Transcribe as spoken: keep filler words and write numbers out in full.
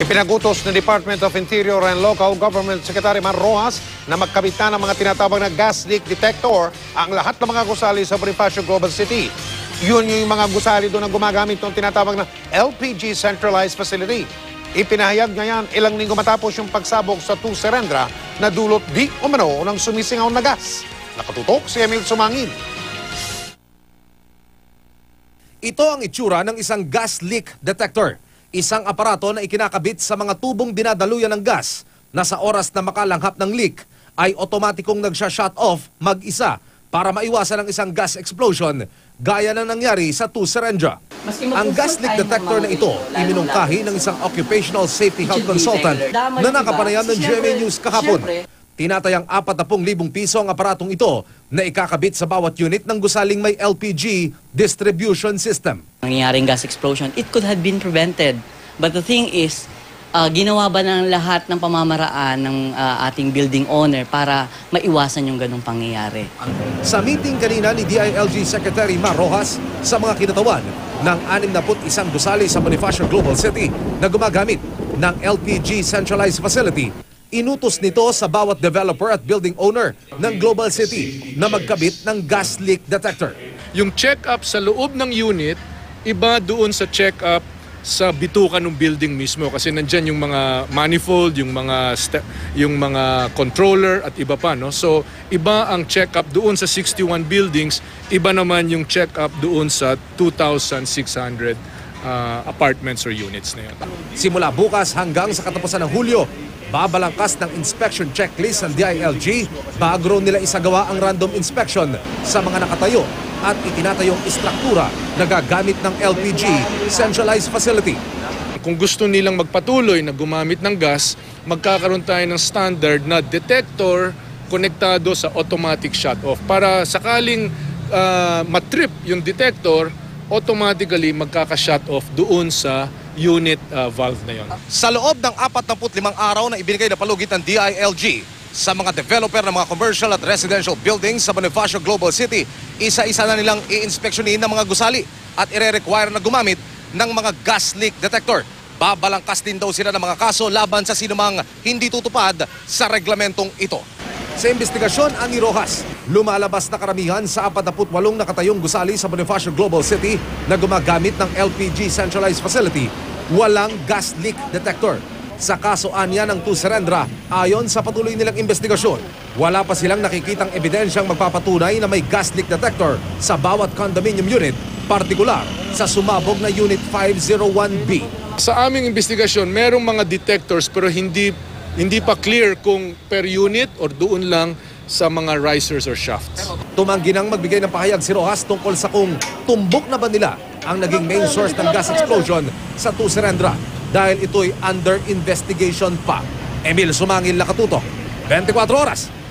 Ipinagutos ng Department of Interior and Local Government Secretary Mar Rojas na magkabit na ng mga tinatawag na gas leak detector ang lahat ng mga gusali sa Bonifacio Global City. Yun yung mga gusali doon ang gumagamit ng tinatawag na L P G Centralized Facility. Ipinahayag ngayon ilang linggo matapos yung pagsabog sa two Serendra na dulot di umano ng sumisingaw na gas. Nakatutok si Emil Sumangin. Ito ang itsura ng isang gas leak detector. Isang aparato na ikinakabit sa mga tubong dinadaluyan ng gas na sa oras na makalanghap ng leak ay otomatikong nagsha-shut off mag-isa para maiwasan ang isang gas explosion gaya ng nangyari sa two Serendra. Ang gas leak detector na ito iminungkahi ng isang occupational safety health consultant na nakapanayam ng G M A News kahapon. Tinatayang apat na pung libong piso ang aparatong ito na ikakabit sa bawat unit ng gusaling may L P G distribution system. Nangyaring gas explosion, it could have been prevented. But the thing is, uh, ginawa ba ng lahat ng pamamaraan ng uh, ating building owner para maiwasan yung ganong pangyayari? Sa meeting kanina ni D I L G Secretary Mar Rojas sa mga kinatawan ng anim na isang gusali sa Bonifacio Global City na gumagamit ng L P G Centralized Facility, inutos nito sa bawat developer at building owner ng Global City na magkabit ng gas leak detector. Yung check-up sa loob ng unit, iba doon sa check-up sa bituka ng building mismo kasi nandyan yung mga manifold, yung mga yung mga controller at iba pa, no. So iba ang check-up doon sa sixty-one buildings, iba naman yung check-up doon sa two thousand six hundred uh, apartments or units na yun. Simula bukas hanggang sa katapusan ng Hulyo, babalangkas ng inspection checklist ng D I L G bago nila isagawa ang random inspection sa mga nakatayo at itinatayong istruktura na gagamit ng L P G Centralized Facility. Kung gusto nilang magpatuloy na gumamit ng gas, magkakaroon tayo ng standard na detector konektado sa automatic shut-off. Para sakaling uh, matrip yung detector, automatically magkaka-shut off doon sa unit uh, valve na yon. Sa loob ng apat na limang araw na ibinigay na palugit ng D I L G sa mga developer ng mga commercial at residential buildings sa Bonifacio Global City, isa-isa na nilang i-inspeksyonin ng mga gusali at ire-require na gumamit ng mga gas leak detector. Babalangkas din daw sila ng mga kaso laban sa sinumang hindi tutupad sa reglamentong ito. Sa investigasyon, ani Rojas, lumalabas na karamihan sa apat na walong nakatayong gusali sa Bonifacio Global City na gumagamit ng L P G Centralized Facility, walang gas leak detector. Sa kaso anya ng two Serendra, ayon sa patuloy nilang investigasyon, wala pa silang nakikitang ebidensyang magpapatunay na may gas leak detector sa bawat condominium unit, partikular sa sumabog na Unit five oh one B. Sa aming investigasyon, merong mga detectors pero hindi hindi pa clear kung per unit or doon lang sa mga risers or shafts. Tumanggi nang magbigay ng pahayag si Rojas tungkol sa kung tumbok na ba nila ang naging main source ng gas explosion sa two Serendra dahil ito'y under investigation pa. Emil Sumangil, Nakatutok, twenty-four oras.